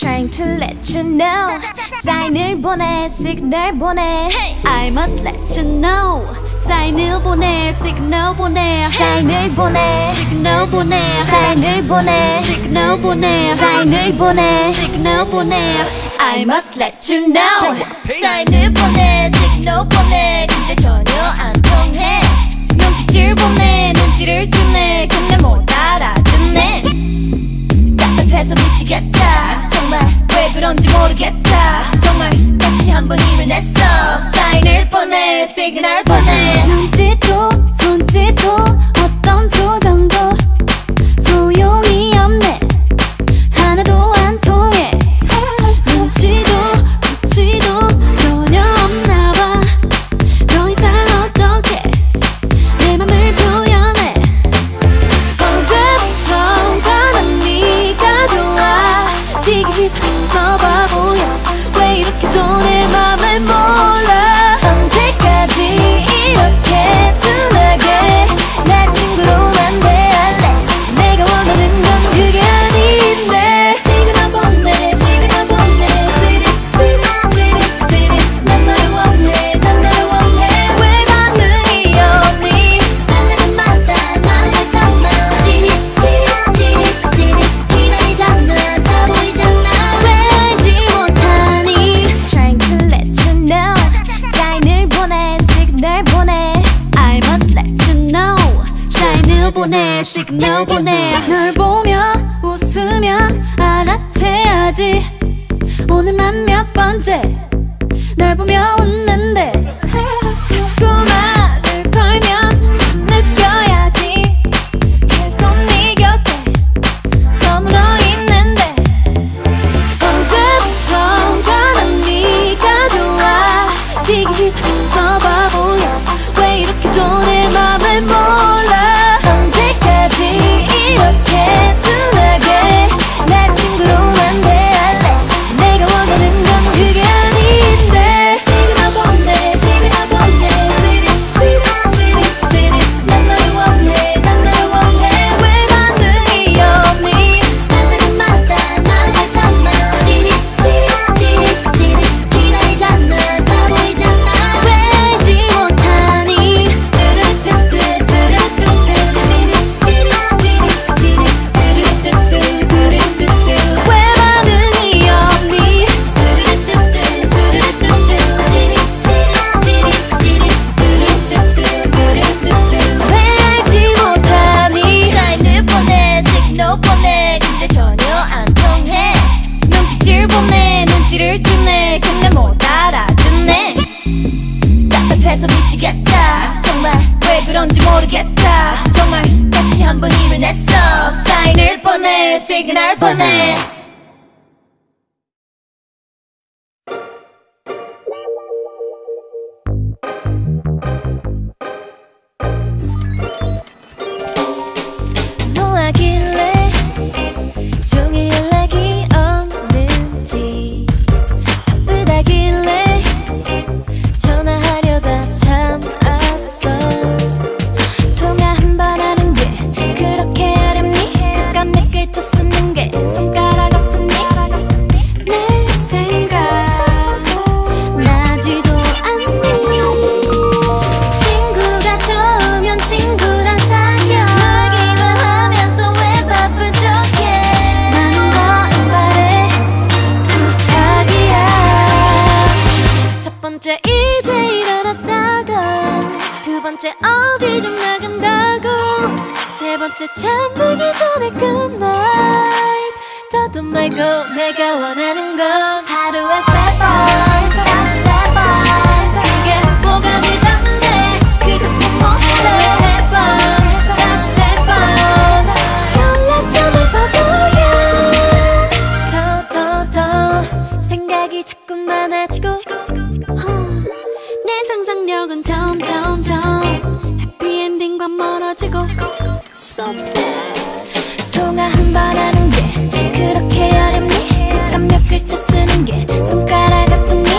Trying to let you know. 사인을 보내, 시그널 보내. I must let you know. 사인을 보내, 시그널 보내. 사인을 보내, 시그널 보내. 사인을 보내, 시그널 보내. 사인을 보내, 시그널 보내. I must let you know. 사인을 보내, 시그널 보내. 근데 전혀 안 통해. 눈빛을 보내, 눈치를 주네. 근데 못 알아듣네. 답답해서 미치겠다. 정말 왜 그런지 모르겠다. 정말 다시 한번 힘을 냈어. 사인을 보내, 시그널 보내. 눈짓도 손짓도 어떤 표정도 소용이 없네. 하나도 안 통해. 눈치도 눈치도 전혀 없나봐. 더 이상 어떻게 내 맘을 표현해. 언제부턴가 난 네가 좋아. 되기 싫다했어 바보야. 왜 이렇게도 내 맘을 몰라. 언제까지 이렇게 둔하게 날 친구로만 대할래. 내가 원하는 건 그게 아닌데. 시그널 보내, 시그널 보내. 찌릿 난 너를 원해, 난 너를 원해. 왜 반응이 없니? 만나는 마다 말을 담아. 찌릿 기다리잖아. 다 보이잖아. 왜 알지 못하니? Trying to let you know. 사인을 보내, 시그널 보내. I must let you know. 사인을 보내, 시그널 보내. 널 보며 웃으면 알아채야지. 오늘만 몇 번째 널 보며 웃는데. 그 말을 걸면 느껴야지. 계속 네 곁에 머물러 있는데. 언제부턴가 난 네가 좋아. 되기 싫다했어 바보야. 왜 이렇게도 내 맘을 몰라. 언제까지 이렇게 둔하게 날 친구로만 대할래. 내가 원하는 건 그게 아닌데. 시그널 보내, 시그널 보내. 찌릿 난 너를 원해, 난 너를 원해. 왜 반응이 없니? 만나는 마다 말을 담아. 찌릿 기다리잖아. 다 보이잖아. 왜 알지 못하니? 왜 반응이 없니? 왜 알지 못하니? 사인을 보내, 시그널 보내. 근데 전혀 안 통해. 눈빛을 보내, 눈치를 주네. 근데 못 알아듣네. 답답해서 미치겠다. 정말 왜 그런지 모르겠다. 정말 다시 한번 힘을 냈어. 사인을 보내, 시그널 보내. 뭐 하길래 종일 연락이 없는지. 바쁘다길래 전화하려다 참았어. 통화 한 번 하는 게 그렇게 어렵니? 그깟 몇 글자 쓰는 게 손가락 아프니? 내 생각 나지도 않니? 친구가 좋으면 친구랑 사겨. 놀기만 하면서 왜 바쁜 척해. 많은 걸 바래 부탁이야. 첫 번째 이제 일어났다가, 두 번째 어디 좀 나간다고, 세 번째 잠들기 전에 굿나잇. 더도 말고 내가 원하는 건 하루에 세 번, 딱 세 번. 그게 뭐가 되던데 그것도 못해. 세 번, 딱 세 번. 연락 좀 해봐보야. 더 생각이 자꾸 많아지고 내 상상력은 점점점 해피엔딩과 멀어지고. So bad. 통화 한 번 하는 게 그렇게 어렵니? 그깟 몇 글자 쓰는 게 손가락 아프니?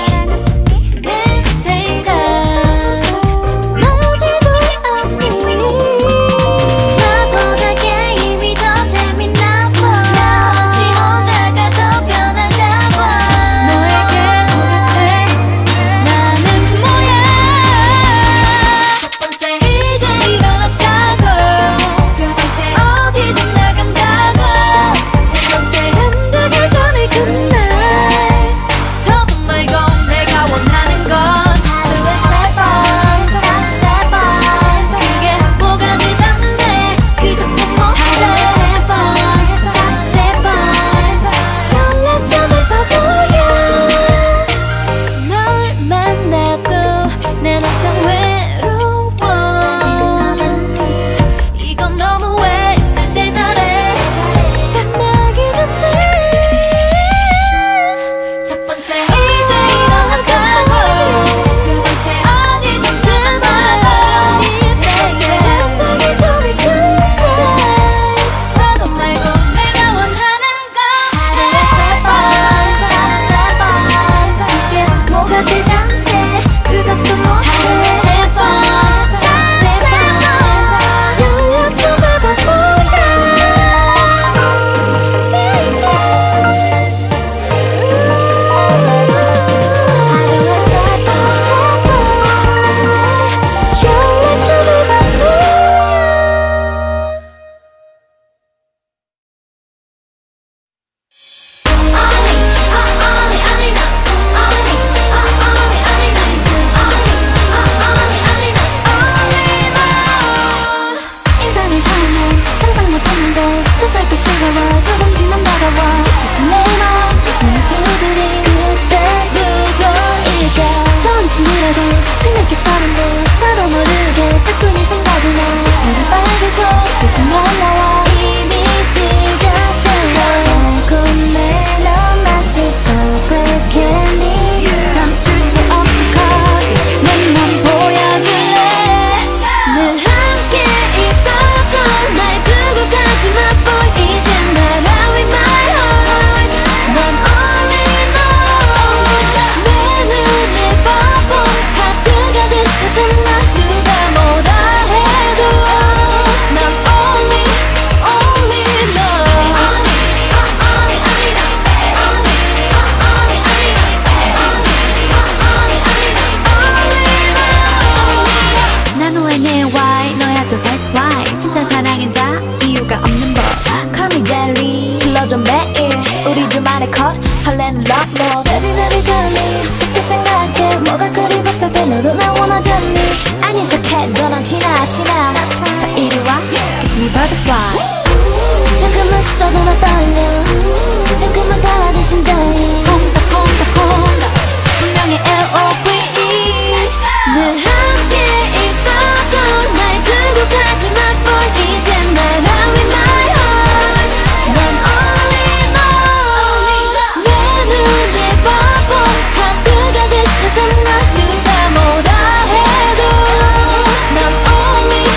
hot 설레는 love mode Baby baby tell me 어떻게 생각해 뭐가 그리 복잡해 너도 날 원하잖니 아닌 척해 너는 티나 자 이리 와 Kiss me butterfly 잠깐만 스쳐도 나 떨려 잠깐만 가라앉은 심장이 콩닥 분명히 L.O.V.E 늘 함께 있어줘 날 두고 가지마 boy 이제 날 out in my heart 난 only love 내 눈에 바보 하트가 듯하잖아 누가 뭐라 해도 난 only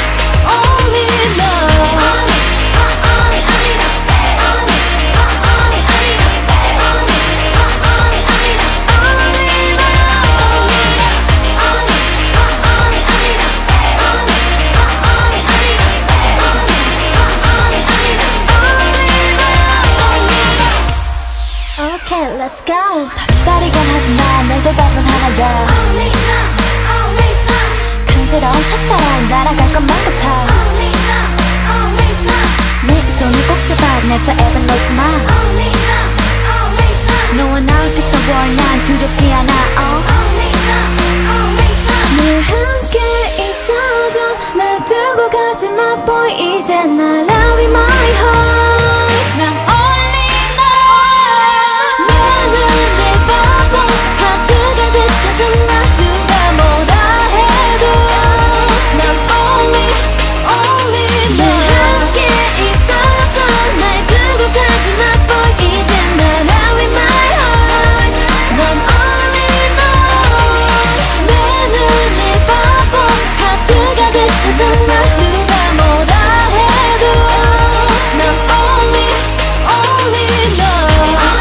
love Okay, let's go. 다리건 하지마 내 대답은 하나야 Only love, always love. 간지러운 첫사랑 날아갈 것만 같아 Only love, always love. 내 손을 꼭 잡아 내 forever 놓지 마 Only love, always love. 너와 나를 pick the war 난 두렵지 않아 Only love, always love. 늘 함께 있어줘 날 두고 가지마 boy 이제 날 out in my heart 난 only love 내 눈에 바보 하트가 듯하잖아 누가 뭐라 해도 난 only love 늘 함께 있어줘 날 두고 가지마 boy 이제 날 out in my heart 난 only love 내 눈에 바보 하트가 듯하잖아 누가 뭐라 해도 난 only love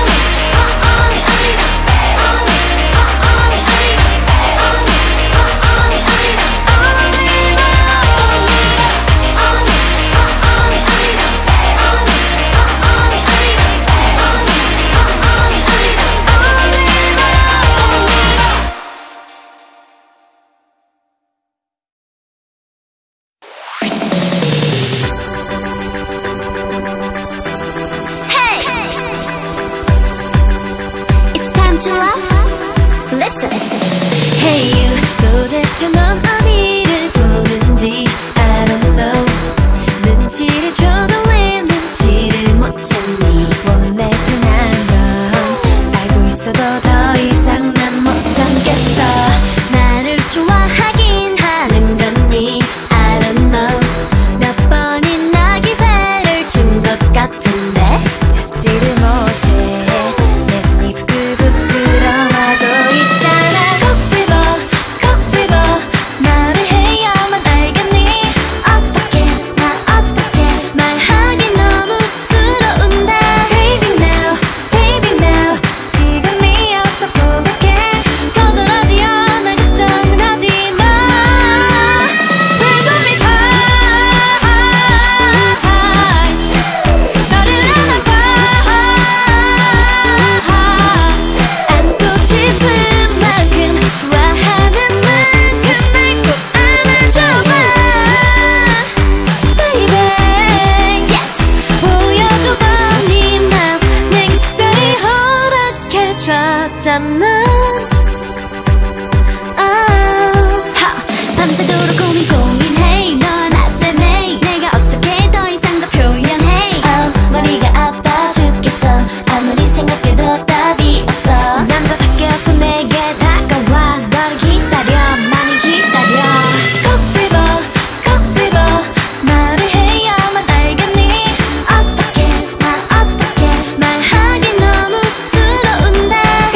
It's time to love Listen Hey you 도대체 넌 어디를 보는지 I don't know 눈치를 줘도 왜 눈치를 못 찾니 원래 든한 건 알고 있어도 더 이상 난 못 참겠어 나를 좋아하긴 하는 거니 I don't know 몇 번이나 기회를 준 것 같은데 잡지를 못해 내 손이 부끄러워도 있잖아 꼭 집어 말을 해야만 알겠니 어떻게 나 어떻게 말하기 너무 쑥스러운데 Baby now 지금이어서 고백해 거절하지 않아 걱정은 하지마 Please hold me tight 너를 안아봐 안고 싶은 만큼 좋아하는 만큼 날 꼭 안아줘봐 Baby yes 보여줘봐 네 맘 내게 특별히 허락해줬잖아 밤새도록 고민해 넌 나 때문에 내가 어떻게 더 이상 더 표현해 머리가 아파 죽겠어 아무리 생각해도 답이 없어 남자답게 내게 다가와 너를 기다려 많이 기다려 꼭 집어 말을 해야만 알겠니 어떻게 나 어떻게 말하기 너무 쑥스러운데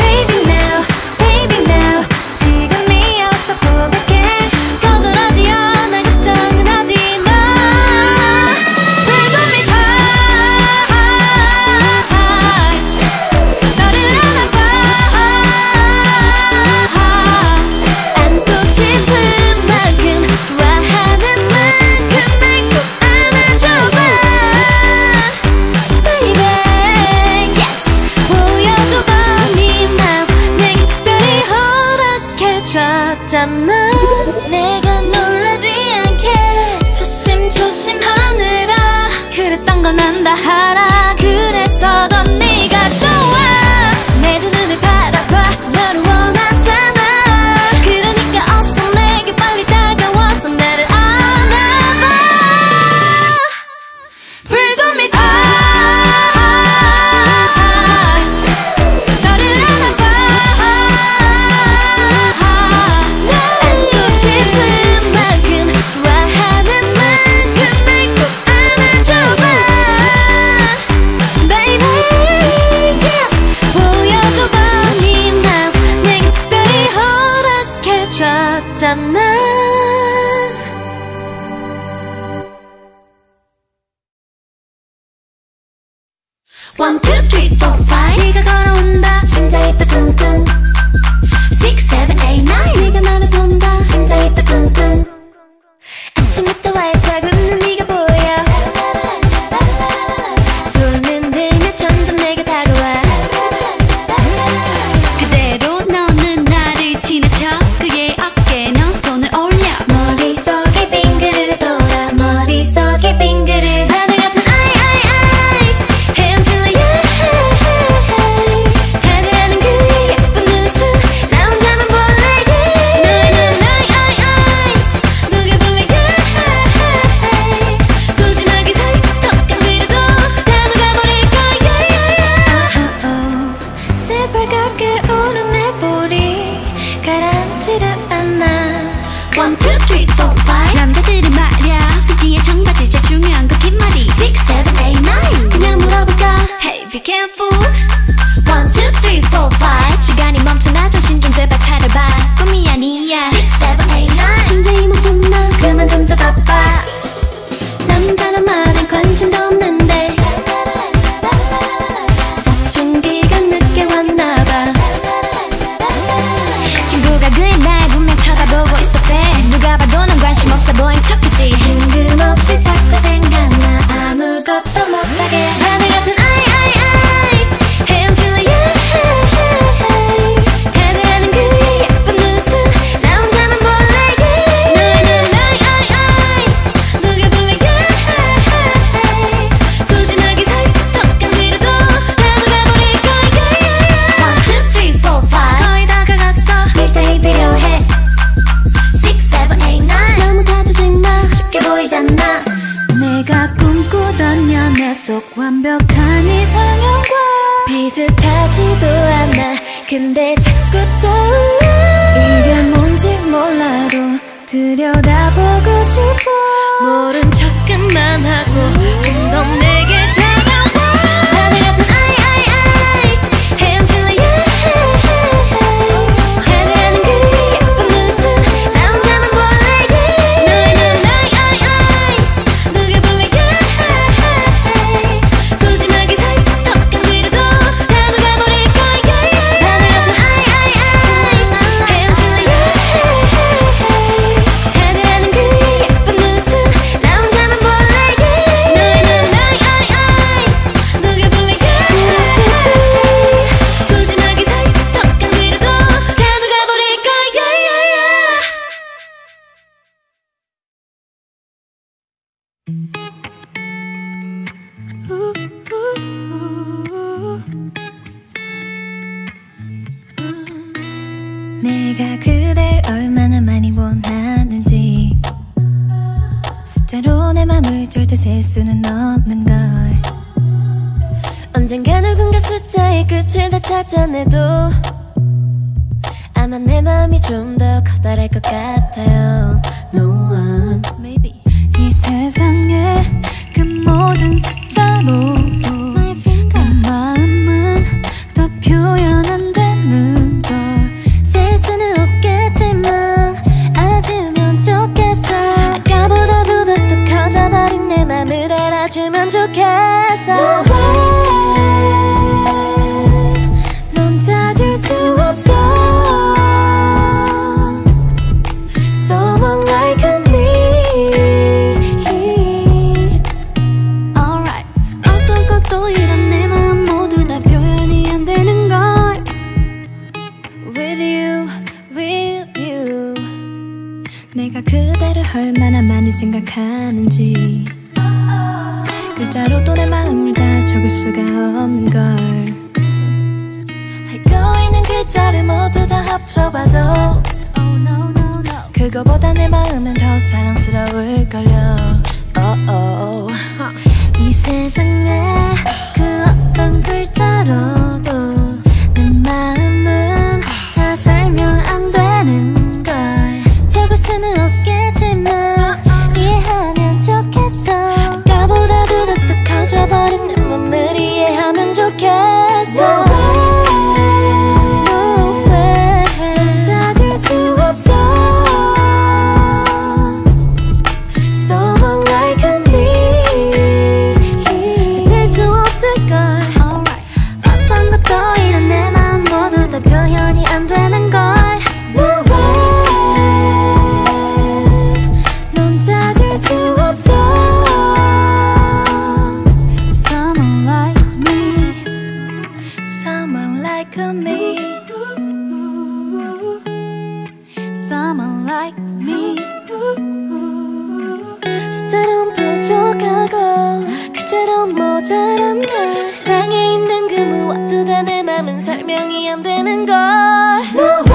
Baby now 지금이어서 고백해 거절하지 않아 걱정은 하지마 Please hold me tight 너를 안아봐 안고 싶은 만큼 좋아하는 만큼 날 꼭 안아줘봐 Baby yes 보여줘봐 네 맘 내게 특별히 허락해줬잖아 내가 놀라지 않게 조심조심 하느라 그랬던 건 안다 하라 그래서 넌 네가 좋아 않아. One, two, three, four, five. 네가 걸어온다. 심장이 또 쿵쿵. Six, seven, eight, nine. 네가 나를 본다. 심장이 또 쿵쿵. 아침부터 활짝 웃는 네가 보여. 손은 들며 점점 내게 다가와. 그대로 너는 나를 지나쳐 그의 어깨에 넌 손을 올려. 머릿속에 빙그르르 돌아. 머릿속에 빙그르르. 하늘 같은 eyes 헤엄칠래 yeah. 하늘하는 그의 예쁜 눈웃음 나 혼자만 볼래 yeah. 너의 eyes 녹여볼래 yeah. 소심하게 살짝 더 건드려도 다 녹아버릴까 yeah. 새빨갛게 오는 내 볼이 가라앉지를 않아. One, two, three, four, five. 남자들은 말야 빈티의 청바지 제일 중요한 거 긴 머리. Six, seven, eight, nine. 그냥 물어볼까? Hey be careful. One, two, three, four, five. 시간이 멈춰나 정신 좀 제발 차려봐. 꿈이 아니야. Six, seven, eight, nine. 심장이 멈췄나? 그만 좀 쳐다봐. 남자란 말엔 관심도 없는데 사춘기가 늦게 왔나봐. 친구가 그의 날 분명 쳐다보고 있었대. 누가 봐도 넌 관심 없어 보인 척했지. 뜬금없이 자꾸 생각나 아무것도 못하게. 하늘 같은 eyes 헤엄칠래 yeah. 하늘하는 그의 예쁜 눈웃음 나 혼자만 볼래 yeah. 너의 eyes 녹여볼래 yeah. 소심하게 살짝 더 건드려도 다 녹아버릴까 yeah. One, two, three, four, five. 거의 다가갔어. 일대일 필요해. Six, seven, eight, nine. 너무 다투지 마. 쉽게 보이잖아. 내가 꿈꾸던 연애 속 완벽한 이상형과 비슷하지도 않아. 근데 자꾸 떠올라. 이게 뭔지 몰라도 들여다보고 싶어. 모른 척만 하고 좀 더 내게 다가와. 하늘 같은 eyes 헤엄칠래 yeah. 하늘하는 그의 예쁜 눈웃음 나 혼자만 볼래 yeah. 너의 eyes 녹여볼래 yeah. 소심하게 살짝 더 건드려도 다 녹아버릴까 yeah. 하늘 같은 eyes 헤엄칠래 yeah. 하늘하는 그의 예쁜 눈웃음 나 혼자만 볼래 yeah. 너의 eyes 녹여볼래 yeah. 소심하게 살짝 더 건드려도 다 녹아버릴까 yeah. 내가 그댈 얼마나 많이 원하는지 숫자로 내 맘을 절대 셀 수는 없는 걸. 언젠가 누군가 숫자의 끝을 다 찾아내도 아마 내 맘이 좀 더 커다랄 것 같아요. No one Maybe 이 세상에 그 모든 숫자로도 내 마음은 더 표현 안 되는 걸. 셀 수는 없겠지만 알아주면 좋겠어. 아까보다도 더 커져버린 내 맘을 알아주면 좋겠어. 넌 찾을 수 없어. Someone like me. Alright. 어떤 것도 이런 내 마음 모두 다 표현이 안 되는 걸. With you, with you. 내가 그대를 얼마나 많이 생각하는지 글자로도 내 마음을 다 적을 수가 없는 걸. 알고 있는 글자를 모두 다 합쳐봐도 Oh no no no. 그거보다 내 마음은 더 사랑스러울걸요. 이 세상에 그 어떤 글자로도 내 마음은 다 설명 안 되는 걸. 적을 수는 없겠지만 이해하면 좋겠어. 아까보다도 더 커져버린 내 맘을 이해하면 좋겠어. 찾을 수 없어. like me, someone like me. 숫자론 부족하고 그처럼 모자란 걸 세상에 있는 그 무엇도 다 내 맘은 설명이 안 되는 걸.